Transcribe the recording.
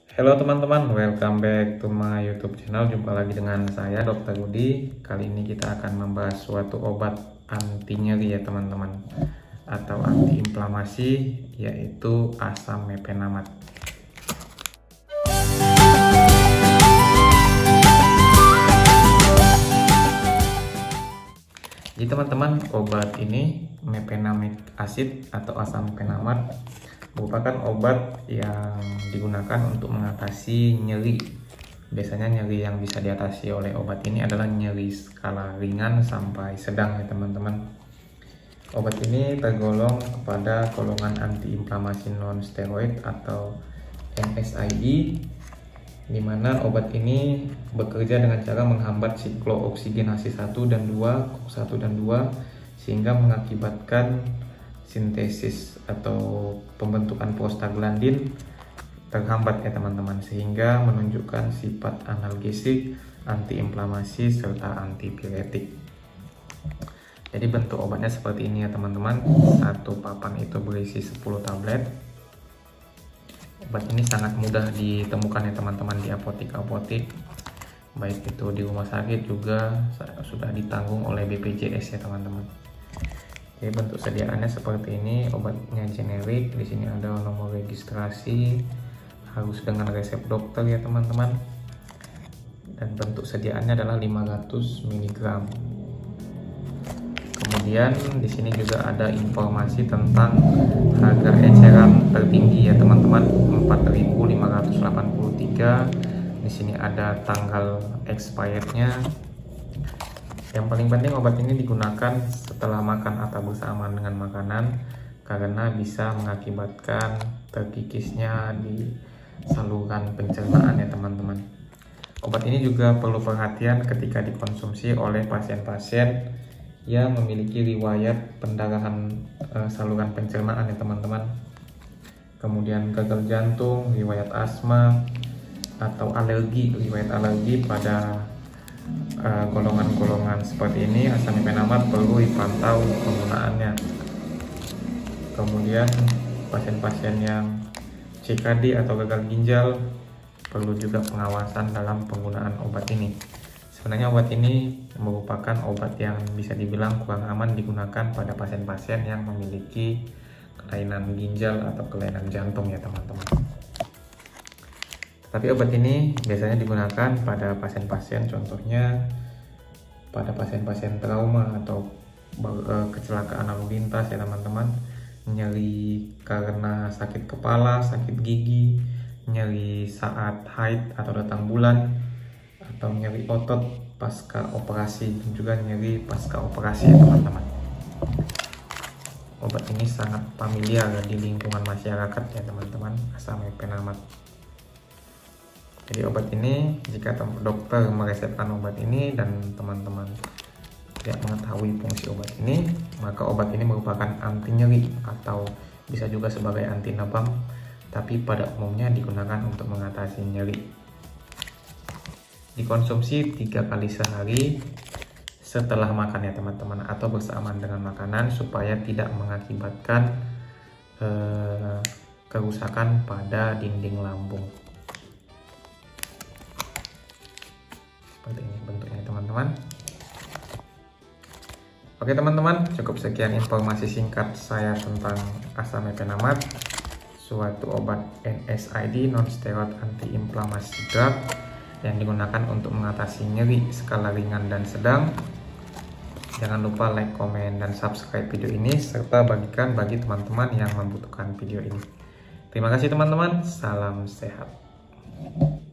Halo teman-teman, welcome back to my YouTube channel. Jumpa lagi dengan saya Dr. Rudi. Kali ini kita akan membahas suatu obat anti nyeri ya teman-teman, atau anti inflamasi, yaitu asam mefenamat. Jadi teman-teman, obat ini mefenamic acid atau asam mefenamat merupakan obat yang digunakan untuk mengatasi nyeri. Biasanya nyeri yang bisa diatasi oleh obat ini adalah nyeri skala ringan sampai sedang ya teman-teman. Obat ini tergolong kepada golongan antiinflamasi non-steroid atau NSAID, di mana obat ini bekerja dengan cara menghambat siklooksigenasi 1 dan 2, sehingga mengakibatkan sintesis atau pembentukan prostaglandin terhambat ya teman-teman, sehingga menunjukkan sifat analgesik, antiinflamasi, serta antipiretik. Jadi bentuk obatnya seperti ini ya teman-teman. Satu papan itu berisi 10 tablet. Obat ini sangat mudah ditemukan ya teman-teman di apotek-apotek, baik itu di rumah sakit juga sudah ditanggung oleh BPJS ya teman-teman. Jadi bentuk sediaannya seperti ini, obatnya generik. Di sini ada nomor registrasi, harus dengan resep dokter ya teman-teman. Dan bentuk sediaannya adalah 500 mg. Kemudian di sini juga ada informasi tentang harga eceran tertinggi ya teman-teman, 4.583. Di sini ada tanggal expirednya. Yang paling penting, obat ini digunakan setelah makan atau bersamaan dengan makanan, karena bisa mengakibatkan terkikisnya di saluran pencernaan ya teman-teman. Obat ini juga perlu perhatian ketika dikonsumsi oleh pasien-pasien yang memiliki riwayat pendarahan saluran pencernaan ya teman-teman. Kemudian gagal jantung, riwayat asma, atau riwayat alergi pada golongan-golongan seperti ini. Asam mefenamat perlu dipantau penggunaannya. Kemudian pasien-pasien yang CKD atau gagal ginjal perlu juga pengawasan dalam penggunaan obat ini. Sebenarnya obat ini merupakan obat yang bisa dibilang kurang aman digunakan pada pasien-pasien yang memiliki kelainan ginjal atau kelainan jantung ya teman-teman. Tapi obat ini biasanya digunakan pada pasien-pasien, contohnya pada pasien-pasien trauma atau kecelakaan lalu lintas ya teman-teman, nyeri karena sakit kepala, sakit gigi, nyeri saat haid atau datang bulan, atau nyeri otot pasca operasi, dan juga nyeri pasca operasi ya teman-teman. Obat ini sangat familiar di lingkungan masyarakat ya teman-teman, asam mefenamat. Jadi obat ini, jika dokter meresepkan obat ini dan teman-teman tidak mengetahui fungsi obat ini, maka obat ini merupakan anti nyeri atau bisa juga sebagai anti nebam, tapi pada umumnya digunakan untuk mengatasi nyeri. Dikonsumsi 3 kali sehari setelah makan ya teman-teman, atau bersamaan dengan makanan, supaya tidak mengakibatkan kerusakan pada dinding lambung. Seperti ini bentuknya teman-teman. Oke teman-teman, cukup sekian informasi singkat saya tentang asam mefenamat, suatu obat NSAID non-steroid anti-inflamasi drug yang digunakan untuk mengatasi nyeri skala ringan dan sedang. Jangan lupa like, komen, dan subscribe video ini, serta bagikan bagi teman-teman yang membutuhkan video ini. Terima kasih teman-teman, salam sehat.